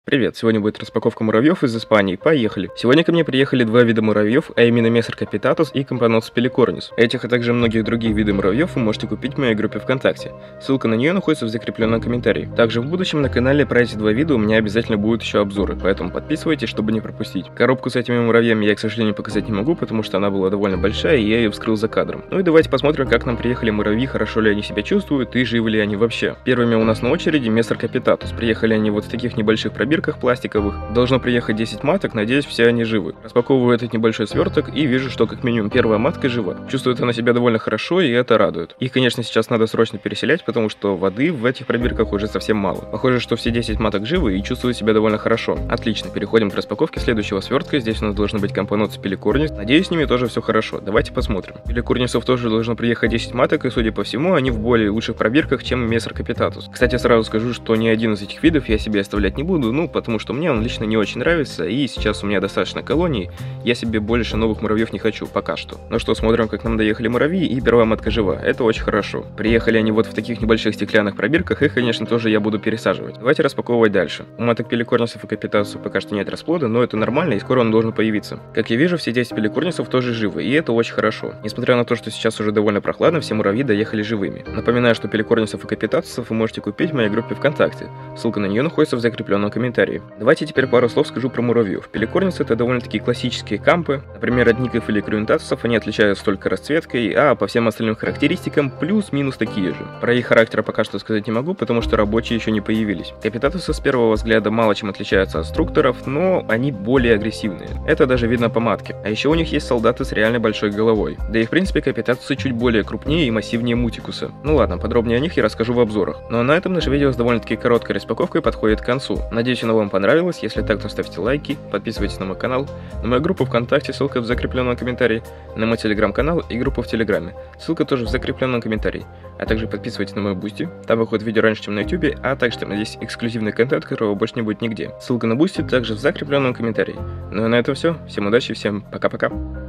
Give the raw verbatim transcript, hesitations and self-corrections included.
Привет, сегодня будет распаковка муравьев из Испании, поехали! Сегодня ко мне приехали два вида муравьев, а именно Мессер Capitatus и Camponotus pelicornis. Этих, а также многие другие виды муравьев вы можете купить в моей группе ВКонтакте. Ссылка на нее находится в закрепленном комментарии. Также в будущем на канале про эти два вида у меня обязательно будут еще обзоры, поэтому подписывайтесь, чтобы не пропустить. Коробку с этими муравьями я, к сожалению, показать не могу, потому что она была довольно большая, и я ее вскрыл за кадром. Ну и давайте посмотрим, как нам приехали муравьи, хорошо ли они себя чувствуют и живы ли они вообще. Первыми у нас на очереди Мессер Capitatus. Приехали они вот в таких небольших пробирках пластиковых. Должно приехать десять маток, надеюсь, все они живы. Распаковываю этот небольшой сверток и вижу, что как минимум первая матка жива. Чувствует она себя довольно хорошо, и это радует. Их, конечно, сейчас надо срочно переселять, потому что воды в этих пробирках уже совсем мало. Похоже, что все десять маток живы и чувствуют себя довольно хорошо. Отлично, переходим к распаковке следующего свертка. Здесь у нас должны быть Camponotus pelicornis. Надеюсь, с ними тоже все хорошо. Давайте посмотрим. Пеликорнисов тоже должно приехать десять маток, и, судя по всему, они в более лучших пробирках, чем Мессер Capitatus. Кстати, сразу скажу, что ни один из этих видов я себе оставлять не буду, ну, потому что мне он лично не очень нравится, и сейчас у меня достаточно колоний, я себе больше новых муравьев не хочу, пока что. Ну что, смотрим, как нам доехали муравьи, и первая матка жива, это очень хорошо. Приехали они вот в таких небольших стеклянных пробирках, их, конечно, тоже я буду пересаживать. Давайте распаковывать дальше. У маток пеликорнисов и Capitatus пока что нет расплода, но это нормально, и скоро он должен появиться. Как я вижу, все десять пеликорнисов тоже живы, и это очень хорошо. Несмотря на то, что сейчас уже довольно прохладно, все муравьи доехали живыми. Напоминаю, что пеликорнисов и Capitatus вы можете купить в моей группе ВКонтакте, ссылка на нее находится в закрепленном комментарии. Давайте теперь пару слов скажу про муравьев. Пеликорнисы — это довольно-таки классические кампы. Например, от ников или крюнтатусов они отличаются только расцветкой, а по всем остальным характеристикам плюс-минус такие же. Про их характер пока что сказать не могу, потому что рабочие еще не появились. Капитатусы с первого взгляда мало чем отличаются от структоров, но они более агрессивные. Это даже видно по матке. А еще у них есть солдаты с реально большой головой. Да и в принципе капитатусы чуть более крупнее и массивнее мутикуса. Ну ладно, подробнее о них я расскажу в обзорах. Ну а на этом наше видео с довольно-таки короткой распаковкой подходит к концу. Надеюсь, оно вам понравилось. Если так, то ставьте лайки, подписывайтесь на мой канал, на мою группу ВКонтакте, ссылка в закрепленном комментарии, на мой телеграм-канал и группу в Телеграме, ссылка тоже в закрепленном комментарии. А также подписывайтесь на мой Бусти, там выходит видео раньше, чем на ютубе, а также там есть эксклюзивный контент, которого больше не будет нигде. Ссылка на Бусти также в закрепленном комментарии. Ну и на этом все, всем удачи, всем пока-пока.